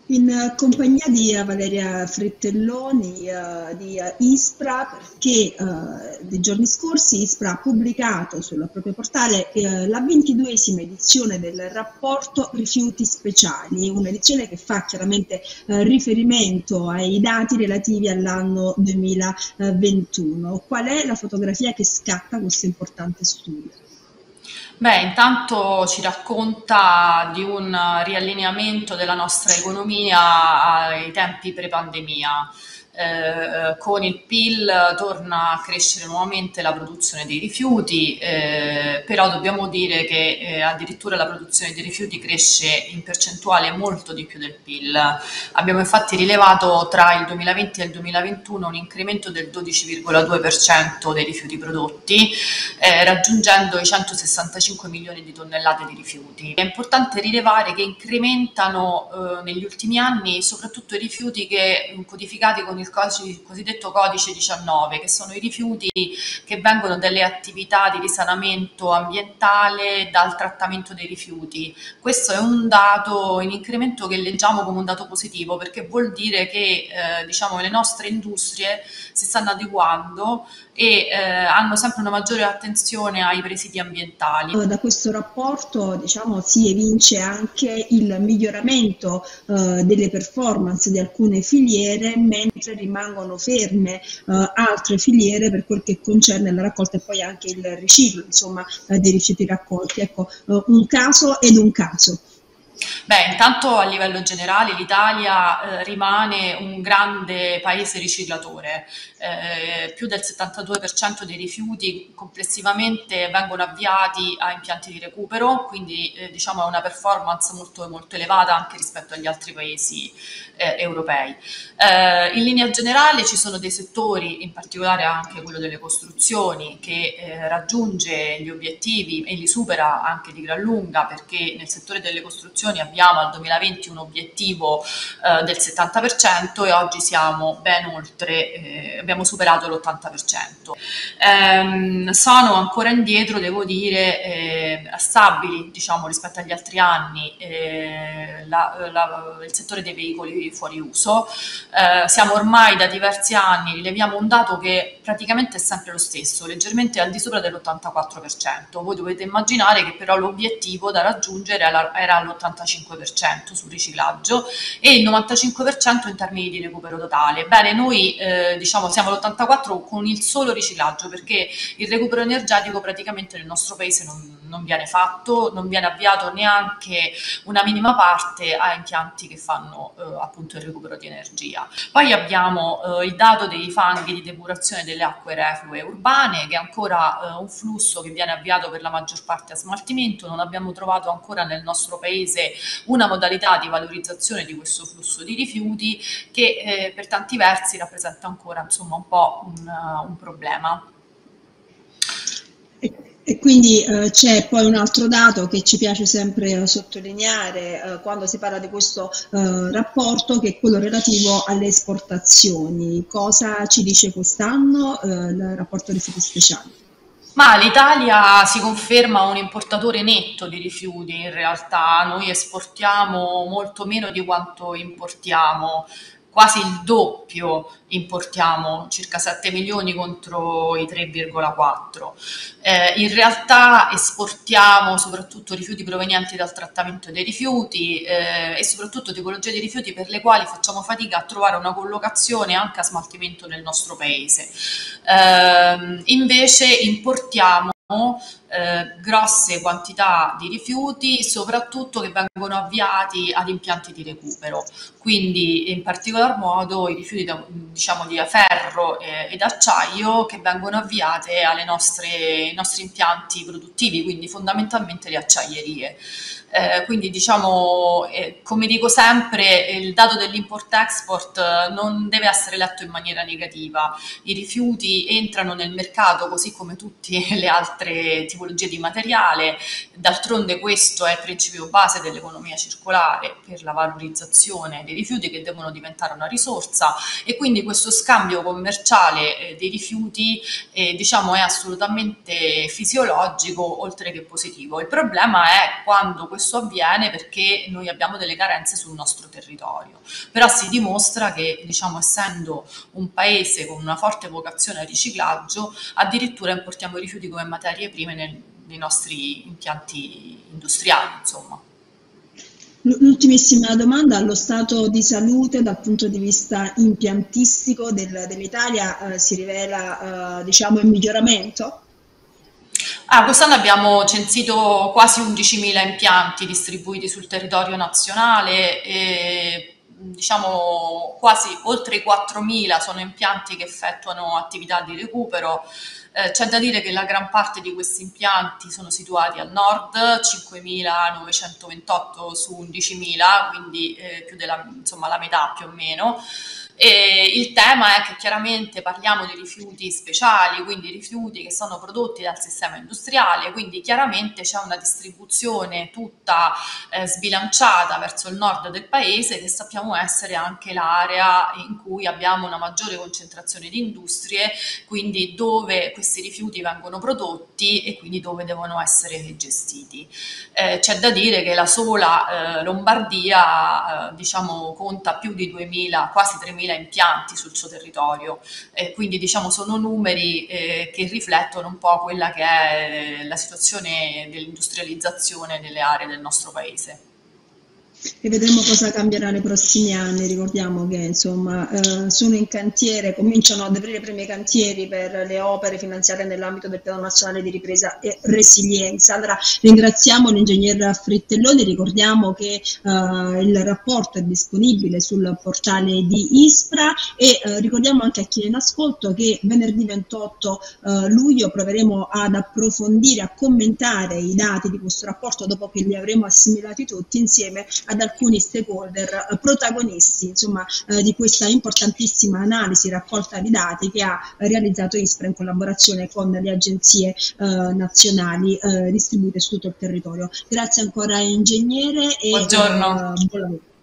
In compagnia di Valeria Frettelloni di ISPRA, perché nei giorni scorsi ISPRA ha pubblicato sul proprio portale la 22esima edizione del rapporto Rifiuti Speciali, un'edizione che fa chiaramente riferimento ai dati relativi all'anno 2021. Qual è la fotografia che scatta questo importante studio? Beh, intanto ci racconta di un riallineamento della nostra economia ai tempi pre-pandemia. Con il PIL torna a crescere nuovamente la produzione dei rifiuti, però dobbiamo dire che addirittura la produzione dei rifiuti cresce in percentuale molto di più del PIL. Abbiamo infatti rilevato tra il 2020 e il 2021 un incremento del 12,2% dei rifiuti prodotti, raggiungendo i 165 milioni di tonnellate di rifiuti. È importante rilevare che incrementano negli ultimi anni soprattutto i rifiuti codificati con il cosiddetto codice 19, che sono i rifiuti che vengono dalle attività di risanamento ambientale, dal trattamento dei rifiuti. Questo è un dato in incremento che leggiamo come un dato positivo, perché vuol dire che diciamo, le nostre industrie si stanno adeguando e hanno sempre una maggiore attenzione ai presidi ambientali. Da questo rapporto, diciamo, si evince anche il miglioramento delle performance di alcune filiere, mentre rimangono ferme altre filiere per quel che concerne la raccolta e poi anche il riciclo, insomma, dei rifiuti raccolti. Ecco, un caso ed un caso. Beh, intanto a livello generale l'Italia rimane un grande paese riciclatore. Più del 72% dei rifiuti complessivamente vengono avviati a impianti di recupero, quindi diciamo è una performance molto, molto elevata anche rispetto agli altri paesi europei. In linea generale ci sono dei settori, in particolare anche quello delle costruzioni, che raggiunge gli obiettivi e li supera anche di gran lunga, perché nel settore delle costruzioni abbiamo al 2020 un obiettivo del 70% e oggi siamo ben oltre, abbiamo superato l'80%. Sono ancora indietro, devo dire, stabili diciamo, rispetto agli altri anni il settore dei veicoli fuori uso. Siamo ormai da diversi anni, rileviamo un dato che praticamente è sempre lo stesso, leggermente al di sopra dell'84%. Voi dovete immaginare che però l'obiettivo da raggiungere era l'85% sul riciclaggio e il 95% in termini di recupero totale. Bene, noi diciamo siamo all'84% con il solo riciclaggio, perché il recupero energetico praticamente nel nostro paese non viene fatto, non viene avviato neanche una minima parte a impianti che fanno appunto il recupero di energia. Poi abbiamo il dato dei fanghi di depurazione delle acque reflue urbane, che è ancora un flusso che viene avviato per la maggior parte a smaltimento. Non abbiamo trovato ancora nel nostro paese una modalità di valorizzazione di questo flusso di rifiuti che per tanti versi rappresenta ancora insomma un po' un problema. E quindi c'è poi un altro dato che ci piace sempre sottolineare quando si parla di questo rapporto, che è quello relativo alle esportazioni. Cosa ci dice quest'anno il rapporto rifiuti speciali? Ma l'Italia si conferma un importatore netto di rifiuti, in realtà noi esportiamo molto meno di quanto importiamo, quasi il doppio importiamo, circa 7 milioni contro i 3,4. In realtà esportiamo soprattutto rifiuti provenienti dal trattamento dei rifiuti e soprattutto tipologie di rifiuti per le quali facciamo fatica a trovare una collocazione anche a smaltimento nel nostro paese. Invece importiamo grosse quantità di rifiuti, soprattutto che vengono avviati ad impianti di recupero, quindi in particolar modo i rifiuti diciamo di ferro ed acciaio che vengono avviate ai nostri impianti produttivi, quindi fondamentalmente le acciaierie. Quindi diciamo, come dico sempre, il dato dell'import-export non deve essere letto in maniera negativa. I rifiuti entrano nel mercato così come tutte le altre tipologie di materiale, d'altronde questo è il principio base dell'economia circolare per la valorizzazione dei rifiuti che devono diventare una risorsa, e quindi questo scambio commerciale dei rifiuti diciamo è assolutamente fisiologico oltre che positivo. Il problema è quando questo questo avviene perché noi abbiamo delle carenze sul nostro territorio. Però si dimostra che, diciamo, essendo un paese con una forte vocazione al riciclaggio, addirittura importiamo i rifiuti come materie prime nei nostri impianti industriali, insomma. L'ultimissima domanda, allo stato di salute dal punto di vista impiantistico dell'Italia si rivela diciamo in miglioramento? Quest'anno abbiamo censito quasi 11.000 impianti distribuiti sul territorio nazionale e diciamo quasi oltre i 4.000 sono impianti che effettuano attività di recupero. C'è da dire che la gran parte di questi impianti sono situati al nord, 5.928 su 11.000, quindi più della, insomma, la metà più o meno. E il tema è che chiaramente parliamo di rifiuti speciali, quindi rifiuti che sono prodotti dal sistema industriale, quindi chiaramente c'è una distribuzione tutta sbilanciata verso il nord del paese, che sappiamo essere anche l'area in cui abbiamo una maggiore concentrazione di industrie, quindi dove questi rifiuti vengono prodotti e quindi dove devono essere gestiti. C'è da dire che la sola Lombardia diciamo, conta più di 2.000, quasi 3.000 impianti sul suo territorio, quindi diciamo sono numeri che riflettono un po' quella che è la situazione dell'industrializzazione delle aree del nostro paese. E vedremo cosa cambierà nei prossimi anni. Ricordiamo che insomma sono in cantiere, cominciano ad aprire i primi cantieri per le opere finanziate nell'ambito del Piano Nazionale di Ripresa e Resilienza. Allora ringraziamo l'ingegner Frittelloni, ricordiamo che il rapporto è disponibile sul portale di ISPRA e ricordiamo anche a chi è in ascolto che venerdì 28 luglio proveremo ad approfondire, a commentare i dati di questo rapporto dopo che li avremo assimilati tutti insieme ad alcuni stakeholder protagonisti insomma, di questa importantissima analisi raccolta di dati che ha realizzato ISPRA in collaborazione con le agenzie nazionali distribuite su tutto il territorio. Grazie ancora ingegnere e Buongiorno. buon lavoro.